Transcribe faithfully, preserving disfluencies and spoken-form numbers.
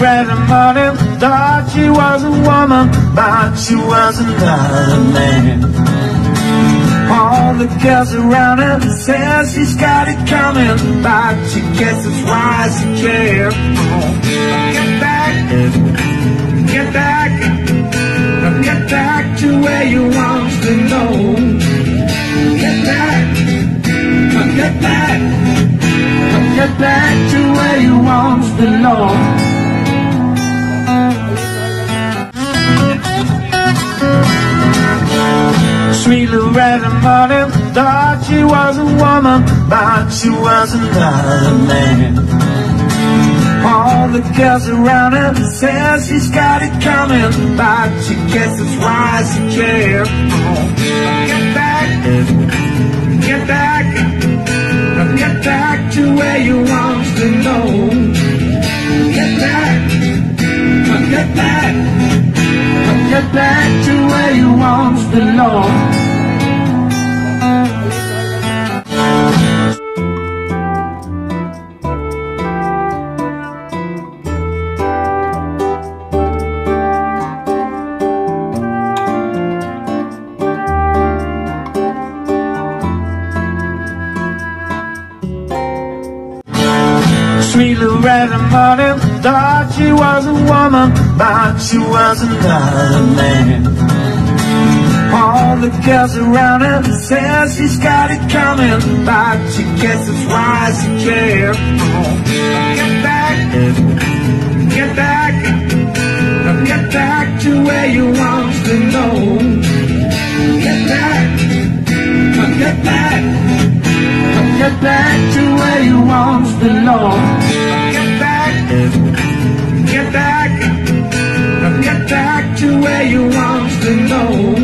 red and money, thought she was a woman, but she was another man. All the girls around her say she's got it coming, but she guesses why she cares. Get back, get back, get back to where you want to know. Get back, get back, get back to where you want to know. Sweet Loretta Martin thought she was a woman, but she was another man. All the girls around her say she's got it coming, but she guesses why she cares. Get back, get back, get back to where you want to know. Get back, get back, get back to where you want to know. Sweet Loretta Martin thought she was a woman, but she was another man. All the girls around her say she's got it coming, but she guesses why she cares. Get back, get back, get back to where you want to know. Get back, get back, get back to where you want to know. Get back, get back, get back to where you want to know.